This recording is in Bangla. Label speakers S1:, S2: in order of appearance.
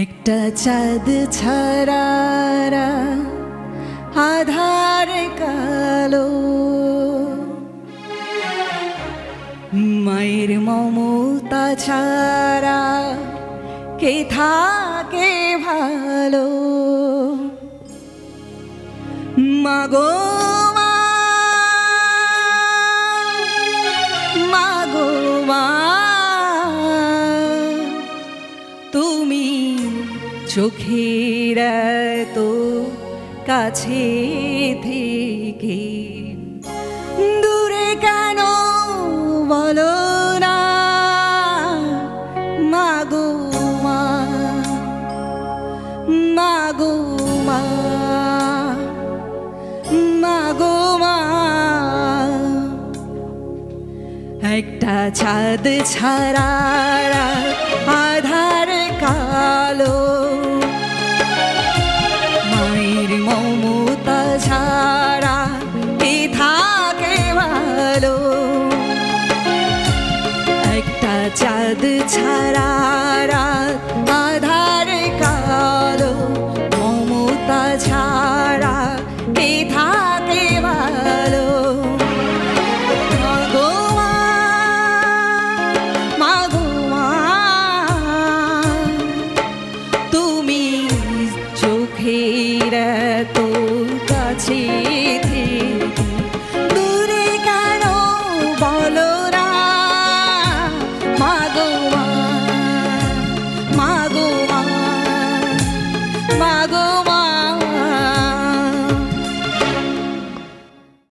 S1: একটা চাঁদ ছাড়া আধার কালো, মায়ের মমতা ছাড়া কে থাকে ভালো। মাগো মাগো মা, তুমি চোখের এত কাছে থেকে দূরে কেন বলো না। মাগো মা, মাগো মা, মাগো মা, একটা চাঁদ ছাড়া আধার কালো, মায়ের মমতা ছাড়া কে থাকে ভালো। একটা চাঁদ ছাড়া